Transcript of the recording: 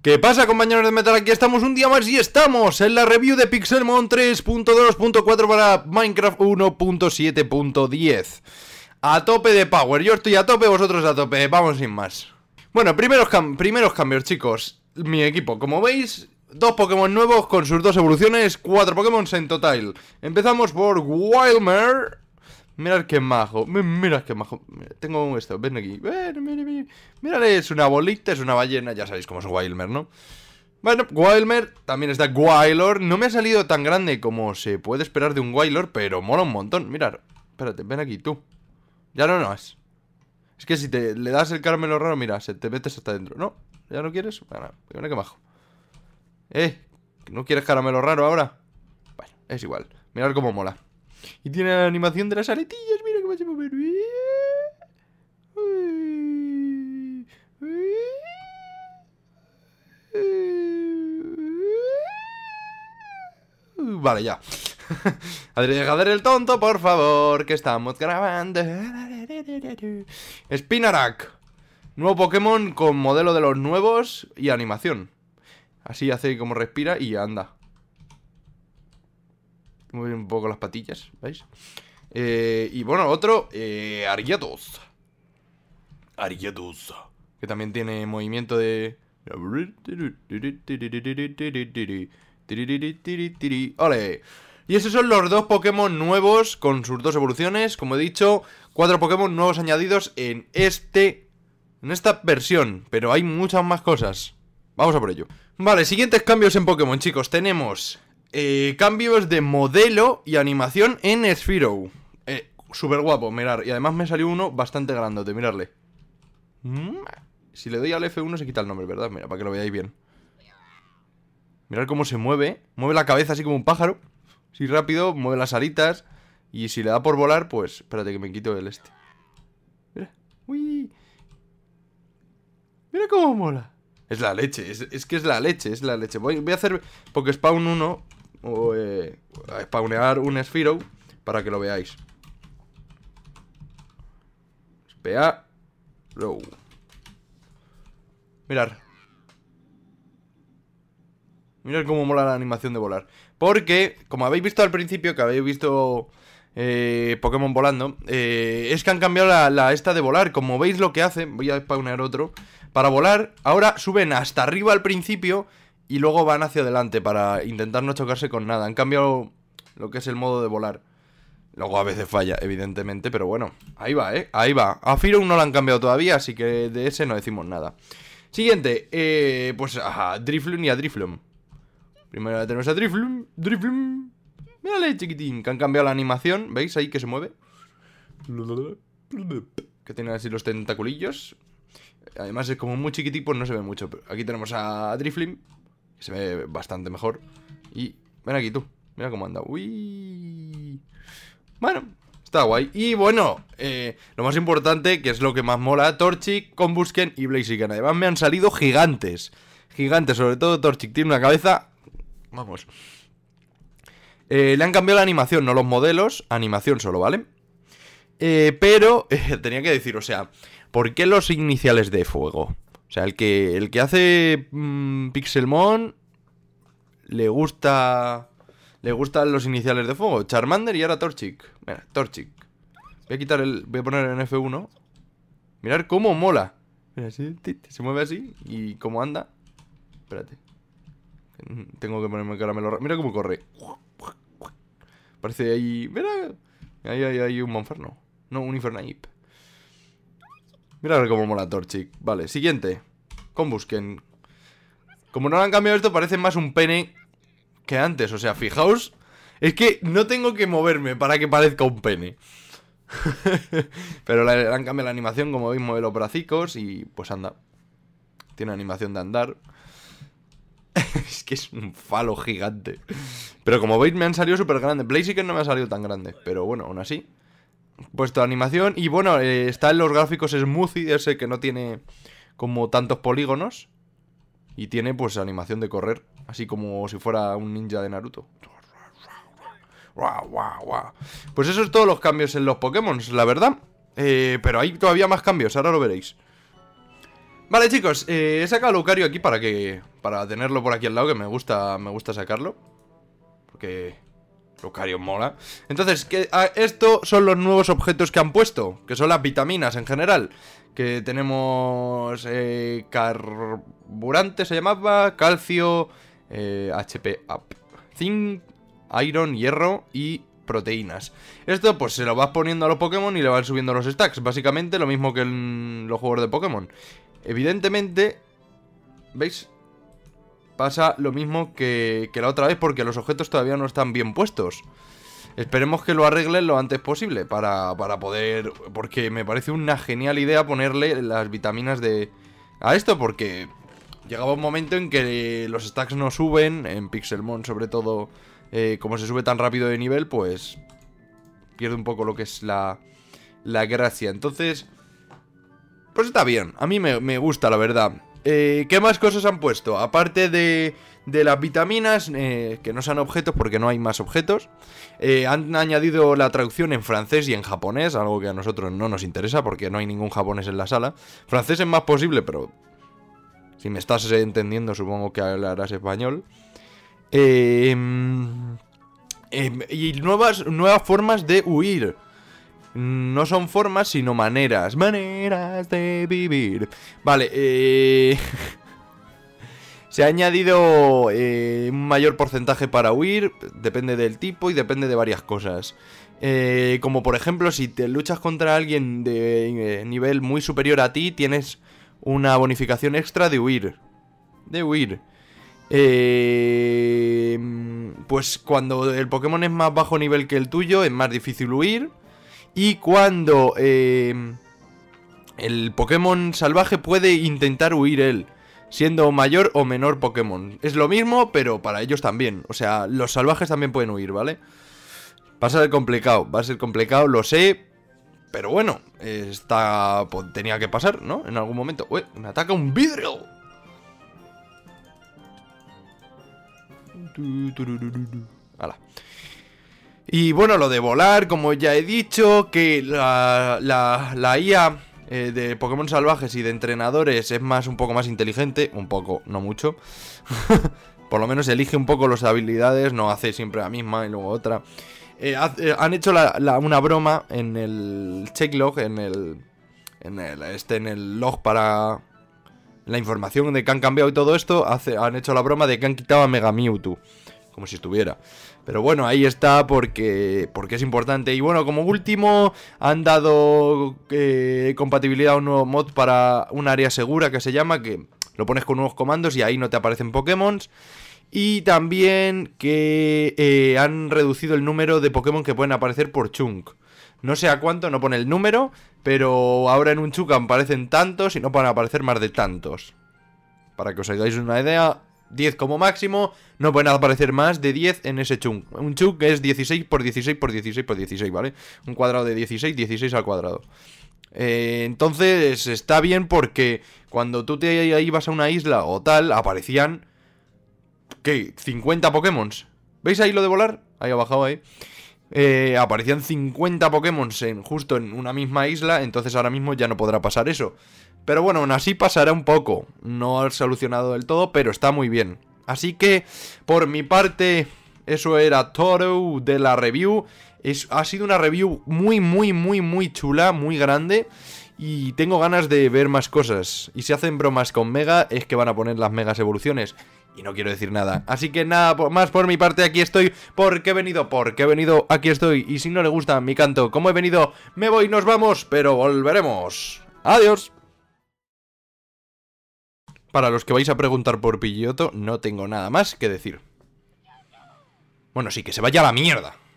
¿Qué pasa, compañeros de Metal? Aquí estamos un día más y estamos en la review de Pixelmon 3.2.4 para Minecraft 1.7.10. A tope de power, yo estoy a tope, vosotros a tope, vamos sin más. Bueno, primeros cambios, chicos. Mi equipo, como veis, 2 Pokémon nuevos con sus 2 evoluciones, 4 Pokémon en total. Empezamos por Wailmer. Mirad qué majo, mirad qué majo. Tengo esto, ven aquí. Mirad, es una bolita, es una ballena. Ya sabéis cómo es Wailmer, ¿no? Bueno, Wailmer, también está Wailord. No me ha salido tan grande como se puede esperar de un Wailord, pero mola un montón. Mirad, espérate, ven aquí tú. Ya no es. Es que si le das el caramelo raro, mira, se te metes hasta dentro. ¿No? ¿Ya no quieres? Bueno, mira qué majo. ¿No quieres caramelo raro ahora? Bueno, es igual. Mirad cómo mola. Y tiene la animación de las aletillas. Mira cómo se mueve. Vale, ya. Deja de el tonto, por favor, que estamos grabando. Spinarak. Nuevo Pokémon con modelo de los nuevos y animación. Así hace como respira y anda. Mueve un poco las patillas, ¿veis? Y bueno, otro, Ariados. Que también tiene movimiento de... ¡Ole! Y esos son los 2 Pokémon nuevos con sus 2 evoluciones. Como he dicho, 4 Pokémon nuevos añadidos en esta versión. Pero hay muchas más cosas. Vamos a por ello. Vale, siguientes cambios en Pokémon, chicos. Tenemos... cambios de modelo y animación en Spearow. Súper guapo, mirar. Y además me salió uno bastante grandote, mirarle. Si le doy al F1 se quita el nombre, ¿verdad? Mira, para que lo veáis bien. Mirad cómo se mueve. Mueve la cabeza así como un pájaro. Sí, rápido, mueve las alitas. Y si le da por volar, pues... Espérate que me quito el este. Mira. Uy. Mira cómo mola. Es la leche, es que es la leche, es la leche. Voy a hacer Pokéspawn 1 o a spawnear un Spearow para que lo veáis. Spearow. Mirad. Mirad cómo mola la animación de volar. Porque, como habéis visto al principio, que habéis visto Pokémon volando, es que han cambiado la esta de volar. Como veis lo que hace, voy a spawnear otro. Para volar, ahora suben hasta arriba al principio y luego van hacia adelante para intentar no chocarse con nada. Han cambiado lo que es el modo de volar. Luego a veces falla, evidentemente, pero bueno, ahí va, ahí va. A Fearow no lo han cambiado todavía, así que de ese no decimos nada. Siguiente, pues a Drifloon y a Drifloon. Primero tenemos a Drifloon. Mírale, chiquitín, que han cambiado la animación. ¿Veis ahí que se mueve? Que tiene así los tentaculillos. Además es como muy chiquitín, pues no se ve mucho. Pero aquí tenemos a Drifloon, que se ve bastante mejor. Y ven aquí tú, mira cómo anda. Uy. Bueno, está guay. Y bueno, lo más importante, que es lo que más mola, Torchic, Combusken y Blaziken. Además me han salido gigantes. Gigantes, sobre todo Torchic. Tiene una cabeza... Vamos. Le han cambiado la animación, no los modelos. Animación solo, ¿vale? Pero tenía que decir, o sea... ¿Por qué los iniciales de fuego? O sea, el que hace Pixelmon le gustan los iniciales de fuego. Charmander y ahora Torchic. Mira, Torchic. Voy a poner en F1. Mirad cómo mola. Mira, se mueve así. Y cómo anda. Espérate. Tengo que ponerme caramelo. Mira cómo corre. Parece ahí... Mira. Ahí hay un Monferno. No, un Infernape. Mira a ver cómo mola Torchic. Vale, siguiente. Combusken. Como no le han cambiado esto, parece más un pene que antes. O sea, fijaos. Es que no tengo que moverme para que parezca un pene. Pero le han cambiado la animación. Como veis, mueve los bracicos y pues anda. Tiene animación de andar. Es que es un falo gigante. Pero como veis, me han salido súper grandes. Blaziken no me ha salido tan grande. Pero bueno, aún así. Puesto animación y bueno, está en los gráficos Smoothie, ese que no tiene como tantos polígonos. Y tiene pues animación de correr, así como si fuera un ninja de Naruto. Pues eso es todos los cambios en los Pokémon, la verdad. Pero hay todavía más cambios, ahora lo veréis. Vale, chicos, he sacado a Lucario aquí para tenerlo por aquí al lado, que me gusta sacarlo. Porque Lucario mola. Entonces, estos son los nuevos objetos que han puesto, que son las vitaminas en general. Que tenemos carburante, se llamaba, calcio, HP up, zinc, iron, hierro y proteínas. Esto pues se lo vas poniendo a los Pokémon y le van subiendo los stacks. Básicamente lo mismo que en los juegos de Pokémon. Evidentemente, ¿veis? Pasa lo mismo que la otra vez porque los objetos todavía no están bien puestos. Esperemos que lo arreglen lo antes posible para poder... Porque me parece una genial idea ponerle las vitaminas a esto, porque llegaba un momento en que los stacks no suben, en Pixelmon sobre todo, como se sube tan rápido de nivel, pues pierde un poco lo que es la gracia. Entonces, pues está bien, a mí me gusta la verdad. ¿Qué más cosas han puesto? Aparte de las vitaminas, que no sean objetos porque no hay más objetos, han añadido la traducción en francés y en japonés, algo que a nosotros no nos interesa porque no hay ningún japonés en la sala. Francés es más posible, pero si me estás entendiendo supongo que hablarás español. Y nuevas formas de huir. No son formas, sino maneras. Maneras de vivir. Vale, se ha añadido un mayor porcentaje para huir. Depende del tipo y depende de varias cosas. Como por ejemplo, si te luchas contra alguien de nivel muy superior a ti, tienes una bonificación extra de huir. Pues cuando el Pokémon es más bajo nivel que el tuyo, es más difícil huir. Y cuando el Pokémon salvaje puede intentar huir él, siendo mayor o menor Pokémon. Es lo mismo, pero para ellos también. O sea, los salvajes también pueden huir, ¿vale? Va a ser complicado, lo sé. Pero bueno, tenía que pasar, ¿no? En algún momento. ¡Uy! ¡Me ataca un vidrio! ¡Hala! Y bueno, lo de volar, como ya he dicho, que la IA de Pokémon salvajes y de entrenadores es un poco más inteligente. Un poco, no mucho. Por lo menos elige un poco las habilidades, no hace siempre la misma y luego otra. Han hecho una broma en el checklog, en el log para la información de que han cambiado y todo esto. Han hecho la broma de que han quitado a Mega Mewtwo, como si estuviera. Pero bueno, ahí está porque es importante. Y bueno, como último, han dado compatibilidad a un nuevo mod para un área segura que se llama, que lo pones con nuevos comandos y ahí no te aparecen Pokémon. Y también que han reducido el número de Pokémon que pueden aparecer por chunk. No sé a cuánto, no pone el número, pero ahora en un chunk aparecen tantos y no pueden aparecer más de tantos. Para que os hagáis una idea, 10 como máximo, no pueden aparecer más de 10 en ese chunk. Un chunk es 16 por 16 por 16 por 16, ¿vale? Un cuadrado de 16, 16 al cuadrado. Entonces está bien porque cuando tú te ibas a una isla o tal, aparecían... ¿qué? 50 Pokémon. ¿Veis ahí lo de volar? Ahí ha bajado ahí. Aparecían 50 Pokémon justo en una misma isla. Entonces ahora mismo ya no podrá pasar eso. Pero bueno, aún así pasará un poco. No ha solucionado del todo, pero está muy bien. Así que, por mi parte, eso era todo de la review. Ha sido una review muy chula, muy grande. Y tengo ganas de ver más cosas. Y si hacen bromas con Mega, es que van a poner las Megas evoluciones. Y no quiero decir nada. Así que nada más por mi parte, aquí estoy. Porque he venido, aquí estoy. Y si no le gusta mi canto, como he venido, me voy, nos vamos, pero volveremos. Adiós. Para los que vais a preguntar por Pidgeotto, no tengo nada más que decir. Bueno, sí, que se vaya a la mierda.